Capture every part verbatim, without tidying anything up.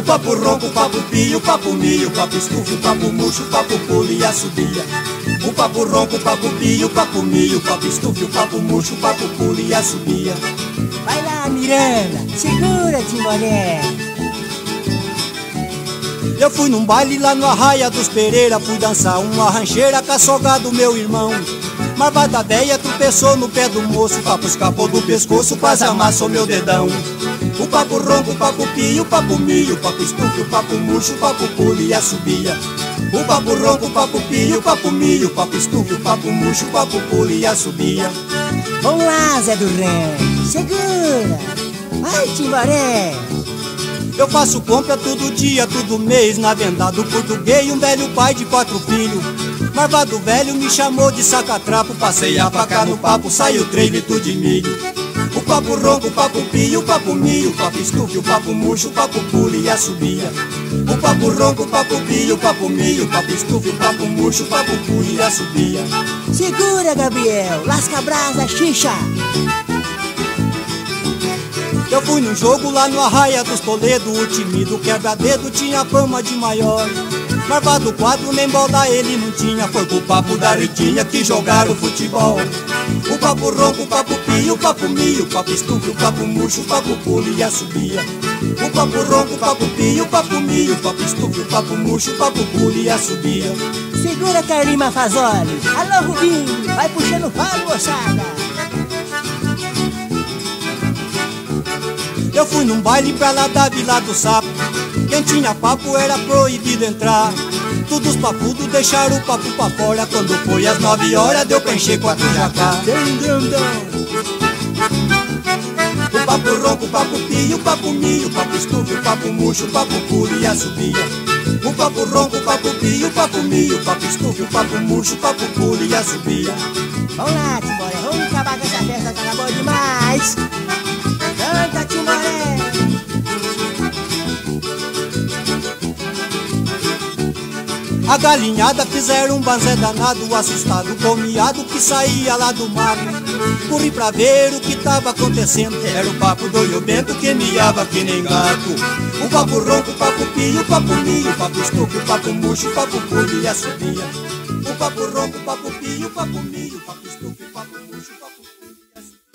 papo ronco, o papo pio, o papo milho, o papo estufo, o papo murcho, o papo pulo e assobia. O papo ronco, o papo pio, o papo milho, o papo estufo, o papo murcho, o papo pulo e assobia. Vai lá, Miranda, segura, Timoré. Eu fui num baile lá no Arraia dos Pereira, fui dançar uma rancheira com a sogra do meu irmão. Marvada véia tropeçou no pé do moço, o papo escapou do pescoço, quase amassou meu dedão. O papo ronco, o papo pio, o papo milho, o papo estufo, o papo murcho, o papo pulo e assobia. O papo ronco, o papo pio, o papo milho, o papo estufo, o papo murcho, o papo pulo e assobia. Vamos lá, Zé do Ré, segura. Vai, Timoré. Eu faço compra todo dia, todo mês, na venda do português, um velho pai de quatro filhos. Marvado velho me chamou de sacatrapo, passei a faca no papo, saiu três litros de milho. O papo ronco, o papo pio, o papo milho, o papo estufo, o papo murcho, o papo pulo e assobia. O papo ronco, o papo pio, o papo milho, o papo estufo, o papo murcho, o papo pulo e assobia. Segura, Gabriel, lasca a brasa, xixa. Eu fui num jogo lá no Arraia dos Toledo, o time do quebra-dedo tinha fama de maior. Marvado quadro, nem bola ele não tinha, foi pro papo da Ritinha que jogaram futebol. O papo ronco, o papo pio, o papo milho, o papo estufo, o papo murcho, o papo pulo e assobia. O papo ronco, o papo pio, o papo milho, o papo estufo, o papo murcho, o papo pulo e assobia. Segura, Carlima Fazoli. Alô, Rubinho, vai puxando o falo, moçada. Eu fui num baile pra lá da Vila do Sapo, quem tinha papo era proibido entrar. Todos os papudos deixaram o papo pra fora, quando foi às nove horas deu pra encher quatro jacá. O papo ronco, o papo pio, o papo milho, o papo estufo, o papo murcho, o papo pulo e assobia. O papo ronco, o papo pio, o papo milho, o papo estufo, o papo murcho, o papo pulo e assobia. Vamos lá, Timoré, vamos acabar com essa festa, tá bom demais. Canta, Timoré. A galinhada fizeram um banzé danado, assustado com o miado que saía lá do mato. Corri pra ver o que tava acontecendo, era o papo do Rio Bento que miava que nem gato. O papo ronco, o papo pio, o papo milho, o papo estufo, o papo murcho, o papo pulo e assobia. O papo ronco, o papo pio, o papo milho, o papo estufo, o papo murcho, o papo pulo e assobia.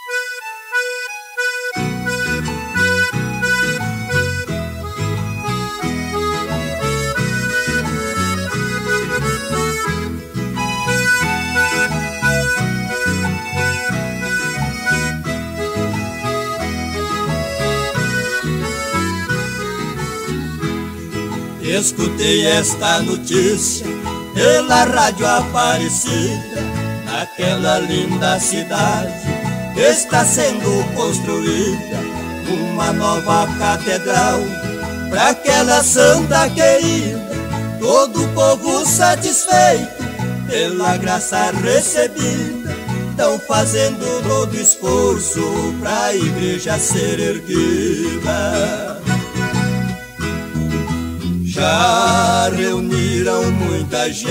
Escutei esta notícia pela rádio Aparecida. Naquela linda cidade está sendo construída uma nova catedral para aquela santa querida. Todo o povo satisfeito pela graça recebida, estão fazendo todo esforço para a igreja ser erguida. Já reuniram muita gente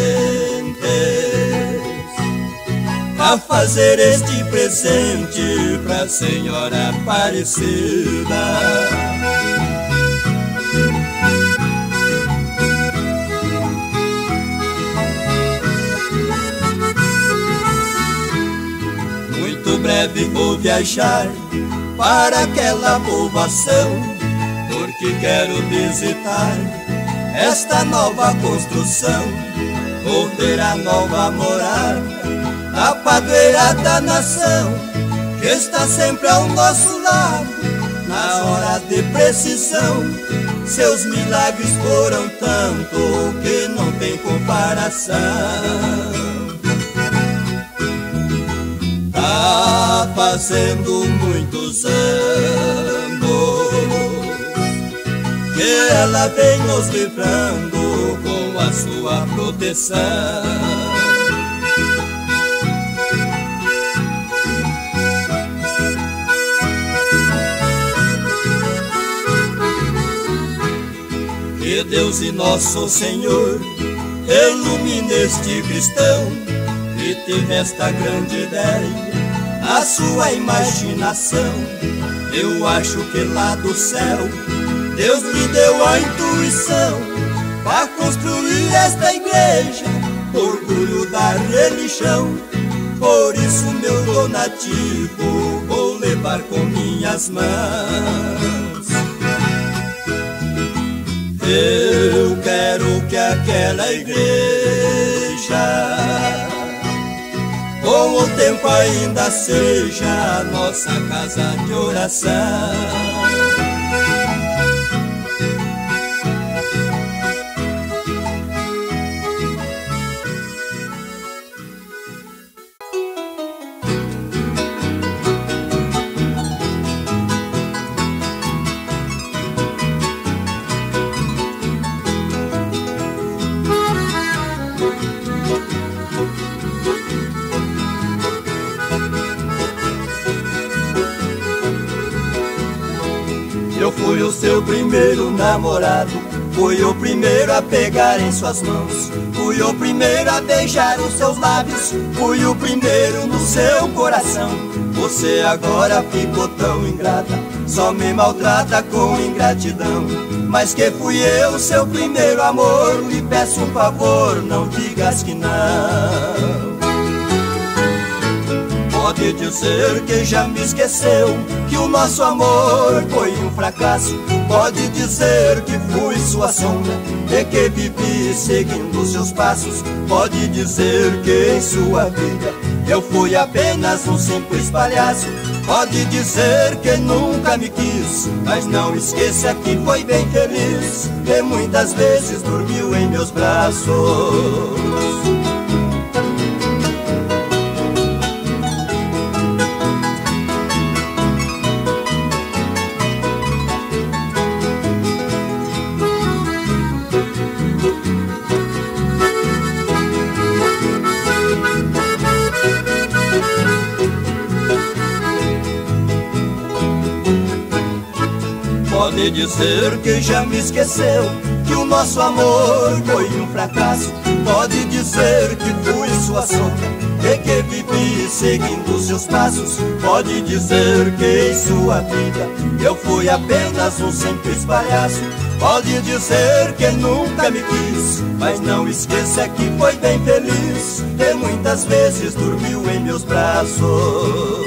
a fazer este presente pra Senhora Aparecida. Muito breve vou viajar para aquela povoação, porque quero visitar esta nova construção. Vou ver a nova morada da padroeira da nação, que está sempre ao nosso lado na hora de precisão. Seus milagres foram tanto que não tem comparação. Tá fazendo muitos anos que ela vem nos livrando com a sua proteção. Que Deus e nosso Senhor ilumine este cristão que teve esta grande ideia, a sua imaginação. Eu acho que lá do céu Deus lhe deu a intuição para construir esta igreja, orgulho da religião. Por isso meu donativo vou levar com minhas mãos. Eu quero que aquela igreja com o tempo ainda seja a nossa casa de oração. Eu fui o seu primeiro namorado, fui o primeiro a pegar em suas mãos, fui o primeiro a beijar os seus lábios, fui o primeiro no seu coração. Você agora ficou tão ingrata, só me maltrata com ingratidão. Mas que fui eu seu primeiro amor, lhe peço um favor, não digas que não. Pode dizer que já me esqueceu, que o nosso amor foi um fracasso. Pode dizer que fui sua sombra e que vivi seguindo seus passos. Pode dizer que em sua vida eu fui apenas um simples palhaço. Pode dizer que nunca me quis, mas não esqueça que foi bem feliz, que muitas vezes dormiu em meus braços. Pode dizer que já me esqueceu, que o nosso amor foi um fracasso. Pode dizer que fui sua sombra e que vivi seguindo seus passos. Pode dizer que em sua vida eu fui apenas um simples palhaço. Pode dizer que nunca me quis, mas não esqueça que foi bem feliz, que muitas vezes dormiu em meus braços.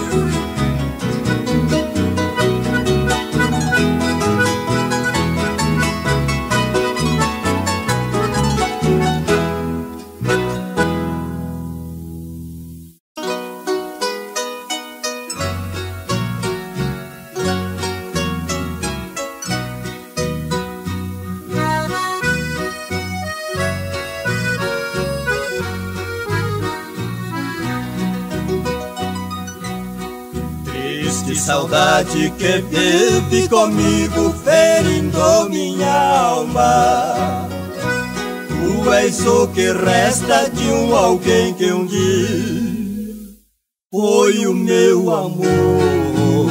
Saudade que teve comigo, ferindo minha alma. Tu és o que resta de um alguém que um dia foi o meu amor.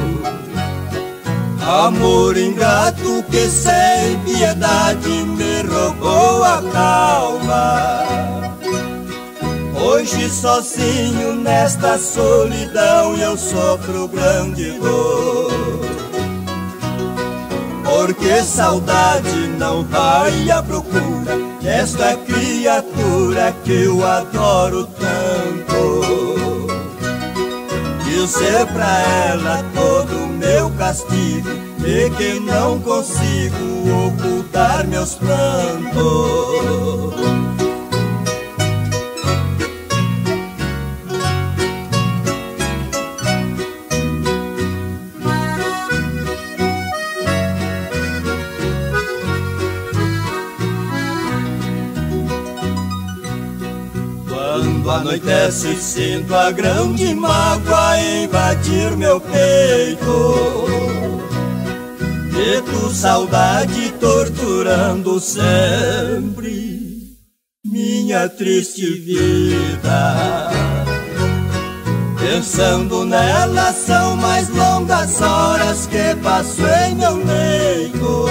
Amor ingrato que sem piedade me roubou a calma. Hoje sozinho nesta solidão eu sofro grande dor, porque saudade não vai à procura desta criatura que eu adoro tanto. Dizer pra ela todo o meu castigo e que não consigo ocultar meus prantos. Quando anoitece sinto a grande mágoa invadir meu peito, e tu saudade torturando sempre minha triste vida. Pensando nela são mais longas horas que passo em meu leito.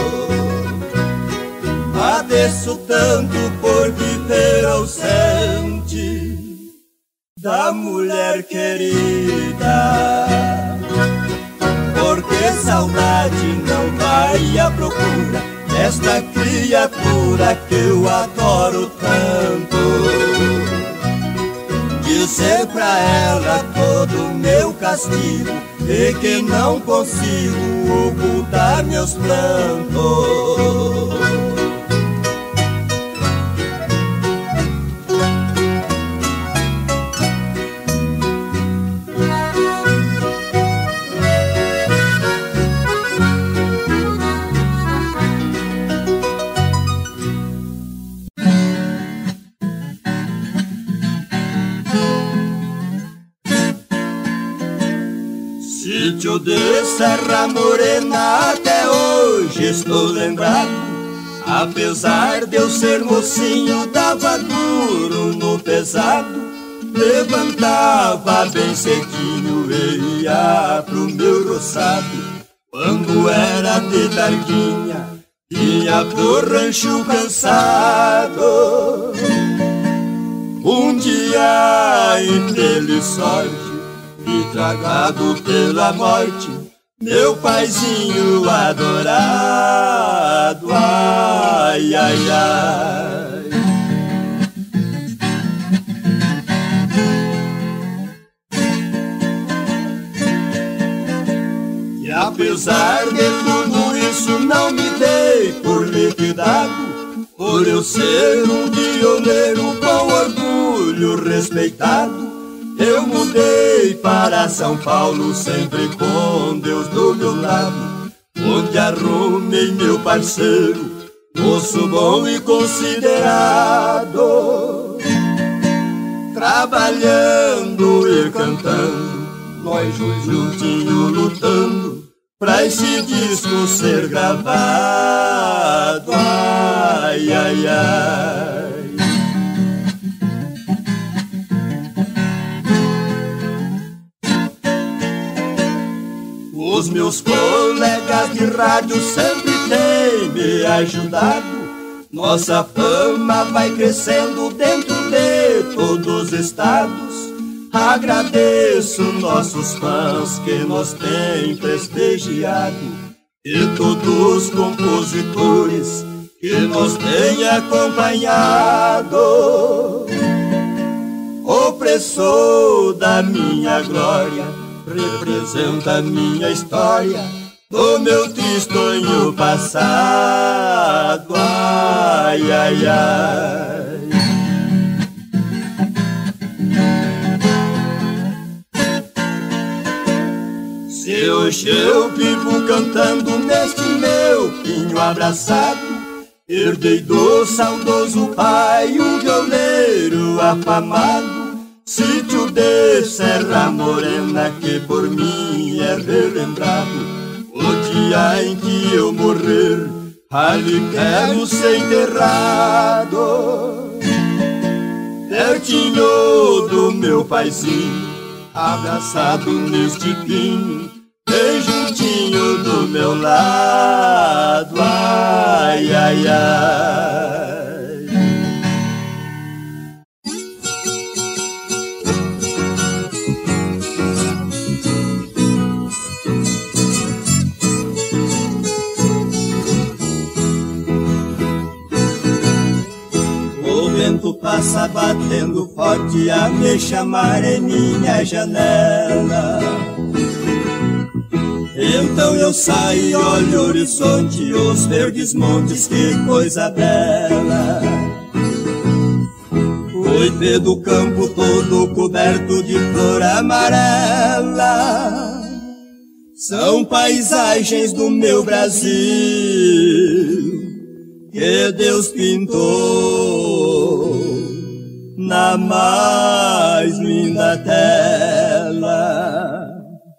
Padeço tanto por viver ausente da mulher querida. porque saudade não vai à procura desta criatura que eu adoro tanto. Dizer pra ela todo o meu castigo e que não consigo ocultar meus prantos. Sítio de Serra Morena, até hoje estou lembrado. Apesar de eu ser mocinho, dava duro no pesado. Levantava bem cedinho e ia pro meu roçado. Quando era de tardinha, ia pro rancho cansado. Um dia entrei sorte e tragado pela morte, meu paizinho adorado, ai, ai, ai. E apesar de tudo isso não me dei por liquidado, por eu ser um pioneiro com orgulho respeitado. Eu mudei para São Paulo, sempre com Deus do meu lado, onde arrumei meu parceiro, moço bom e considerado. Trabalhando e cantando, nós dois juntinhos lutando, pra esse disco ser gravado, ai, ai, ai. Os meus colegas de rádio sempre têm me ajudado. Nossa fama vai crescendo dentro de todos os estados. Agradeço nossos fãs que nos têm prestigiado e todos os compositores que nos têm acompanhado. Opressor da minha glória, representa a minha história do meu tristonho passado, ai, ai, ai. Se hoje eu vivo cantando neste meu pinho abraçado, herdei do saudoso pai um violeiro afamado. Sítio de Serra Morena que por mim é relembrado. O dia em que eu morrer, ali quero ser enterrado, pertinho do meu paizinho, abraçado neste pinho, bem juntinho do meu lado, ai, ai, ai. O vento passa batendo forte a me chamar em minha janela. Então eu saio e olho o horizonte, os verdes montes, que coisa bela. O ipê do campo todo coberto de flor amarela. São paisagens do meu Brasil que Deus pintou na mais linda tela.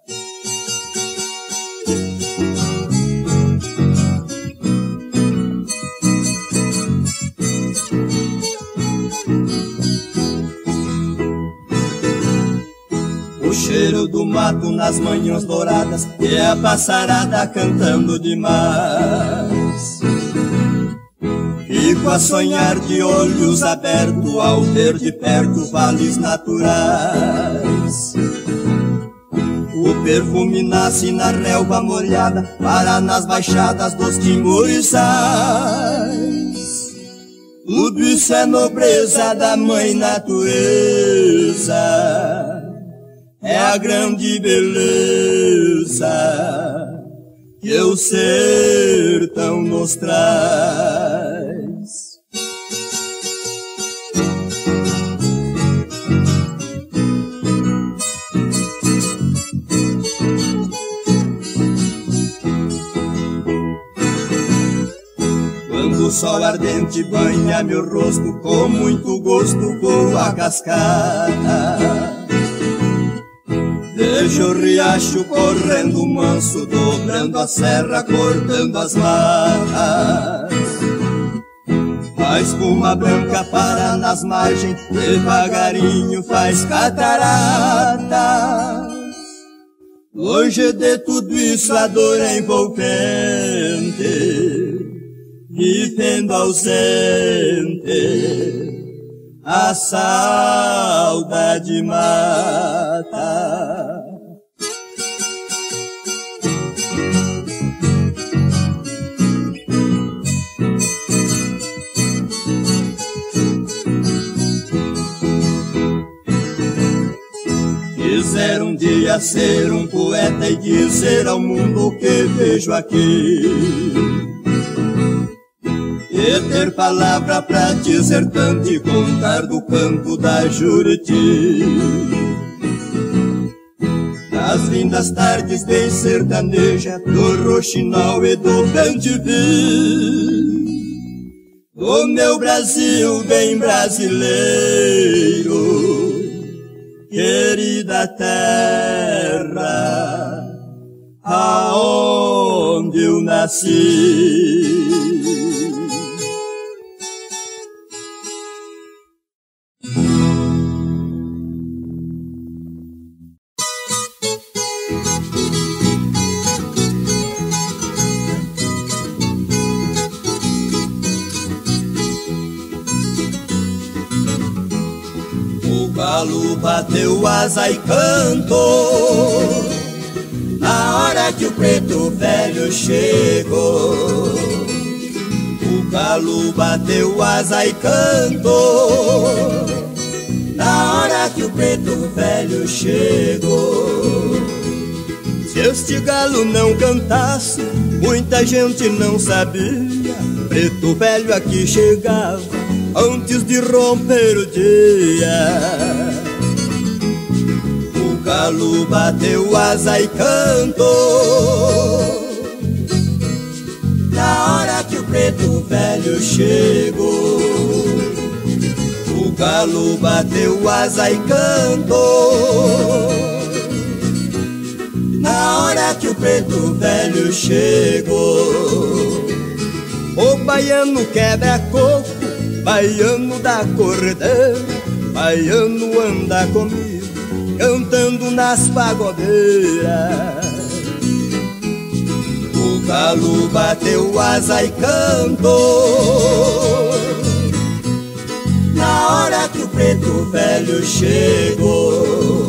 O cheiro do mato nas manhãs douradas e a passarada cantando demais. Fico a sonhar de olhos abertos ao ver de perto vales naturais. O perfume nasce na relva molhada, para nas baixadas dos timoriçais. Tudo isso é nobreza da mãe natureza, é a grande beleza que o sertão nos traz. Quando o sol ardente banha meu rosto, com muito gosto vou à cascata. Vejo o riacho correndo manso, dobrando a serra, cortando as matas. A espuma branca para nas margens, devagarinho faz catarata. Longe de tudo isso a dor é envolvente, vivendo ausente, a saudade mata. Quiser um dia ser um poeta e dizer ao mundo o que vejo aqui, e ter palavra pra dizer tanto e contar do canto da Juriti. Nas lindas tardes bem sertaneja, do roxinol e do bem-te-vi, do meu Brasil bem brasileiro, querida terra, aonde eu nasci. O galo bateu asa e cantou na hora que o preto velho chegou. O galo bateu asa e cantou na hora que o preto velho chegou. Se este galo não cantasse, muita gente não sabia. Preto velho aqui chegava antes de romper o dia. O galo bateu asa e cantou na hora que o preto velho chegou. O galo bateu asa e cantou na hora que o preto velho chegou. O baiano quebra coco, baiano da cordeira, baiano anda comigo, cantando nas pagodeiras. O galo bateu asa e cantou na hora que o preto velho chegou.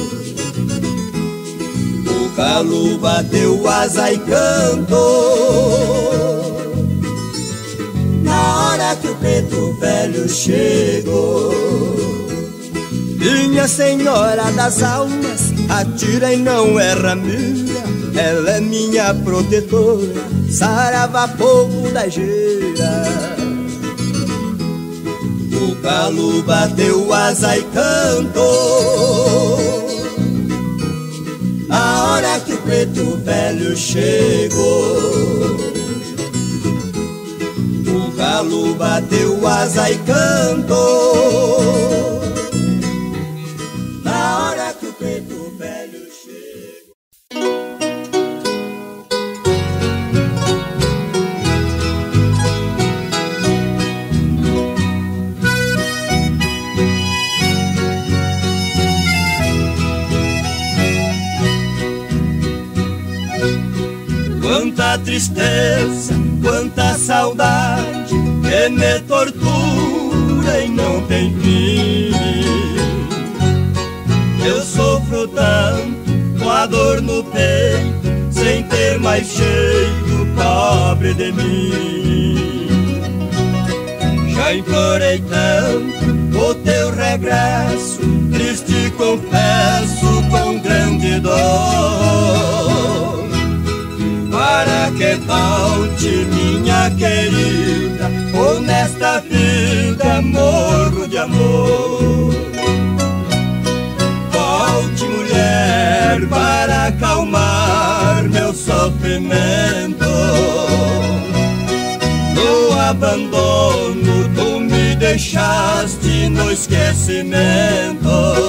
O galo bateu asa e cantou na hora que o preto velho chegou. Minha senhora das almas, atira e não erra mira, ela é minha protetora, saravá povo da Gira. O galo bateu asa e cantou na hora que o preto velho chegou. O galo bateu asa e cantou na hora que o preto velho chegou. Quanta tristeza, quanta saudade que me tortura e não tem fim. Eu sofro tanto com a a dor no peito, sem ter mais jeito, pobre de mim. Já implorei tanto o teu regresso, triste confesso com grande dor, para que volte minha querida, ou nesta vida morro de amor. Volte, mulher, para acalmar meu sofrimento. No abandono tu me deixaste no esquecimento.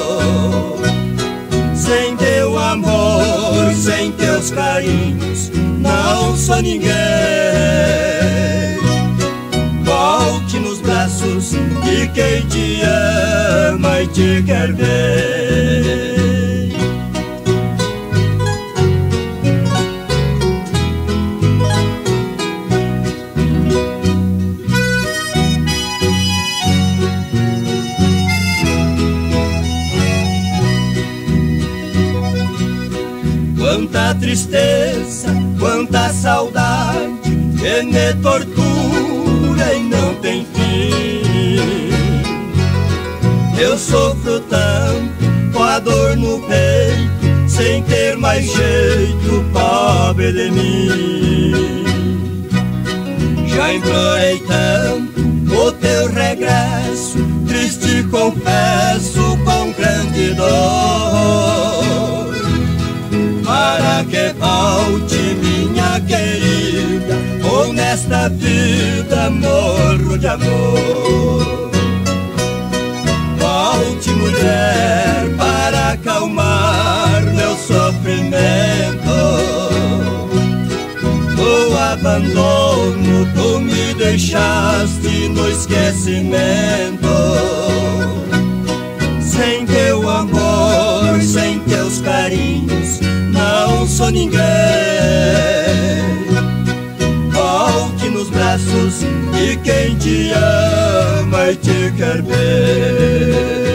Sem teu amor, sem teus carinhos, não sou ninguém. Volte nos braços de quem te ama e te quer ver. Quanta tristeza, quanta saudade que me tortura e não tem fim. Eu sofro tanto com a dor no peito, sem ter mais jeito, pobre de mim. Já implorei tanto o teu regresso, triste confesso com grande dor, para que volte minha querida, ou nesta vida morro de amor. Volte, mulher, para acalmar meu sofrimento. No abandono tu me deixaste no esquecimento. Sem teu amor, sem teus carinhos, não sou ninguém. Volte nos braços de quem te ama e te quer ver.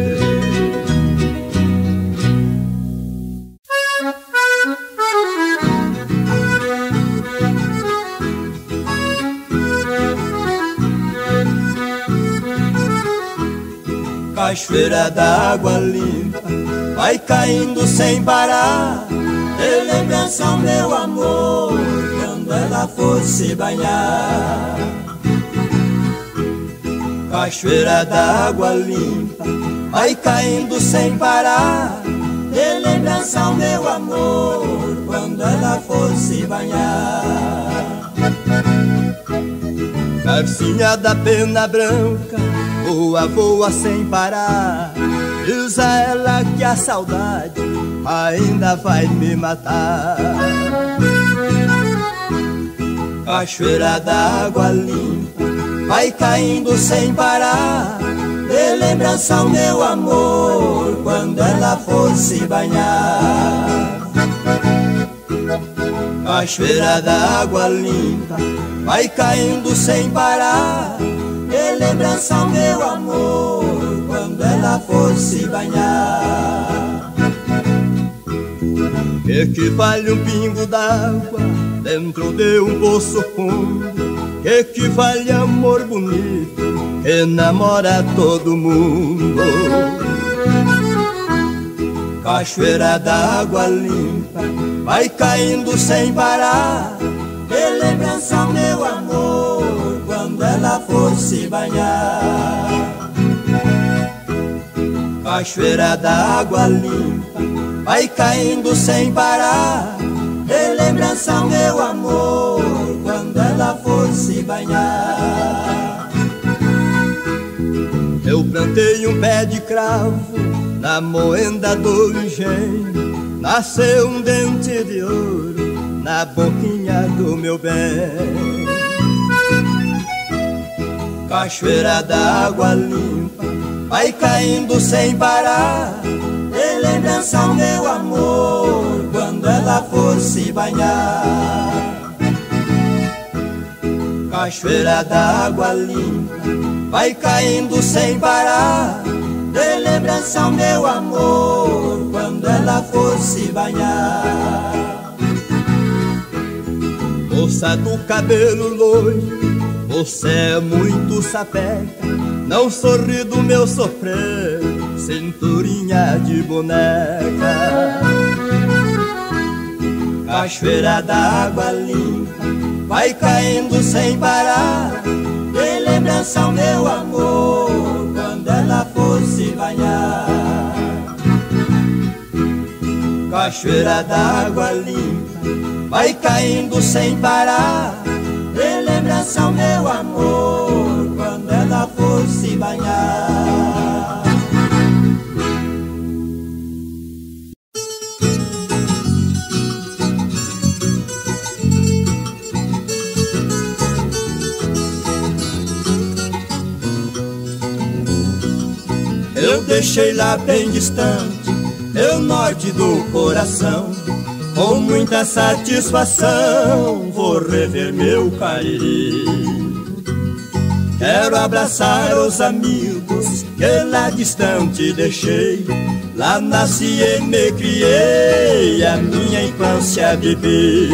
Cachoeira d'água limpa vai caindo sem parar, de lembrança ao meu amor quando ela for se banhar. Cachoeira d'água limpa vai caindo sem parar, de lembrança ao meu amor quando ela for se banhar. Garcinha da pena branca voa, voa sem parar, diz a ela que a saudade ainda vai me matar. Cachoeira d'água limpa vai caindo sem parar, de lembrança ao meu amor quando ela for se banhar. Cachoeira d'água limpa vai caindo sem parar, de lembrança ao meu amor quando ela for se banhar. Que que vale um pingo d'água dentro de um poço fundo? Que que vale amor bonito que namora todo mundo? Cachoeira d'água limpa vai caindo sem parar, de lembrança ao meu amor quando ela for se banhar. Cachoeira d'água limpa vai caindo sem parar, de lembrança ao meu amor quando ela for se banhar. Eu plantei um pé de cravo na moenda do engenho, nasceu um dente de ouro na boquinha do meu bem. Cachoeira d'água limpa vai caindo sem parar, de lembrança ao meu amor quando ela for se banhar. Cachoeira d'água limpa vai caindo sem parar, de lembrança ao meu amor quando quando ela fosse banhar. Moça do cabelo loiro, você é muito sapeca, não sorri do meu sofrer, cinturinha de boneca. Cachoeira d'água limpa, vai caindo sem parar, tem lembrança ao meu amor, quando ela fosse banhar. Cachoeira d'água limpa, vai caindo sem parar, tem lembrança ao meu amor, quando ela fosse banhar. Eu deixei lá bem distante meu norte do coração, com muita satisfação vou rever meu Cariri. Quero abraçar os amigos que lá distante deixei, lá nasci e me criei, a minha infância vivi.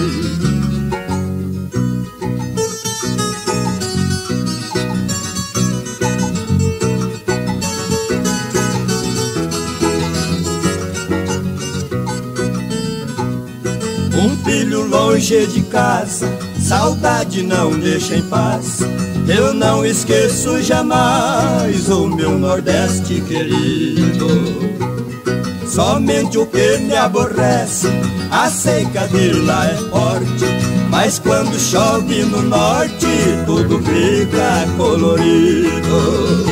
Filho longe de casa, saudade não deixa em paz. Eu não esqueço jamais o meu Nordeste querido. Somente o que me aborrece, a seca de lá é forte, mas quando chove no norte, tudo fica colorido.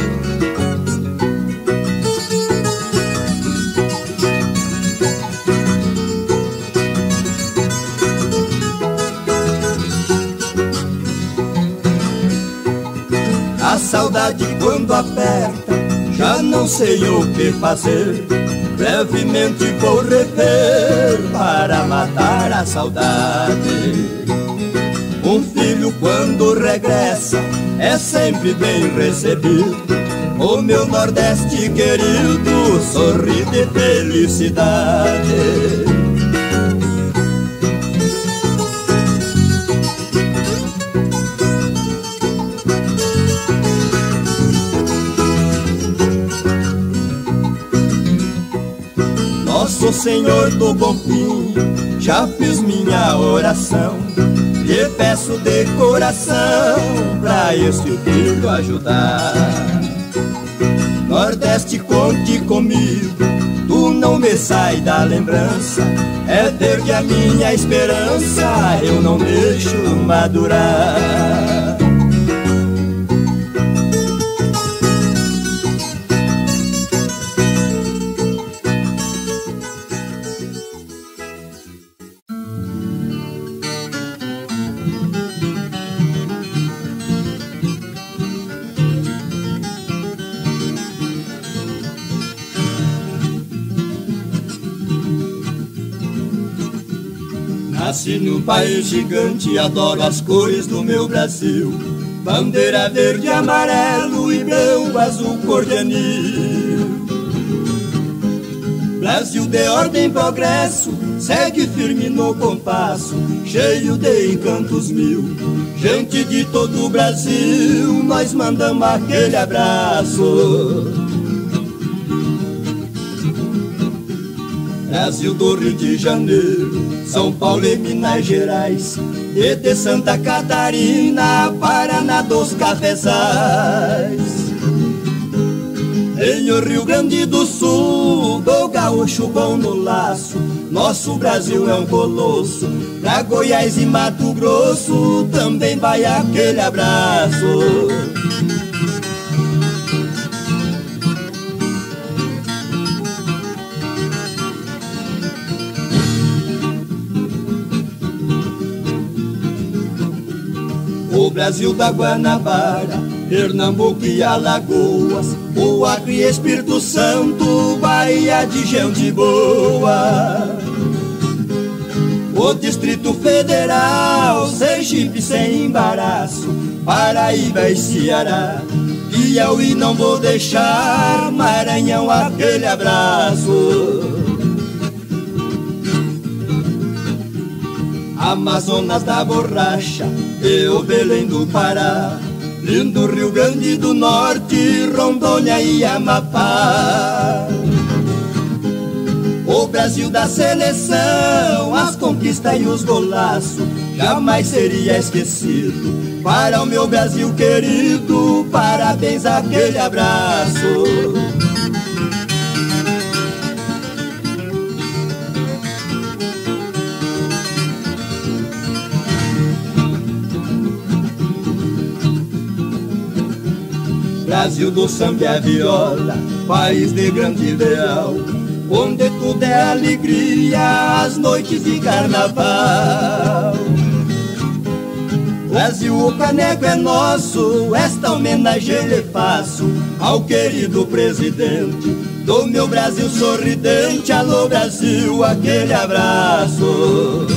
A saudade quando aperta, já não sei o que fazer, brevemente vou rever para matar a saudade. Um filho quando regressa é sempre bem recebido, o meu Nordeste querido sorri de felicidade. Nosso Senhor do Bom Fim, já fiz minha oração, lhe peço de coração pra este filho ajudar. Nordeste, conte comigo, tu não me sai da lembrança, é verde a minha esperança, eu não deixo madurar. Nasci num país gigante, adoro as cores do meu Brasil, bandeira verde, amarelo e branco, azul, cor de anil. Brasil de ordem e progresso, segue firme no compasso, cheio de encantos mil. Gente de todo o Brasil, nós mandamos aquele abraço. Brasil do Rio de Janeiro, São Paulo e Minas Gerais, e de Santa Catarina, Paraná dos cafezais. Em o Rio Grande do Sul, do gaúcho bom no laço, nosso Brasil é um colosso. Pra Goiás e Mato Grosso, também vai aquele abraço. O Brasil da Guanabara, Pernambuco e Alagoas, o Acre e Espírito Santo, Bahia de gente boa. O Distrito Federal, Sergipe sem embaraço, Paraíba e Ceará, Piauí não vou deixar, Maranhão aquele abraço. Amazonas da borracha e o Belém do Pará, lindo Rio Grande do Norte, Rondônia e Amapá. O Brasil da seleção, as conquistas e os golaços, jamais seria esquecido. Para o meu Brasil querido, parabéns, aquele abraço. Brasil do samba e a viola, país de grande ideal, onde tudo é alegria, as noites de carnaval. Brasil, o caneco é nosso, esta homenagem lhe faço ao querido presidente do meu Brasil sorridente. Alô Brasil, aquele abraço.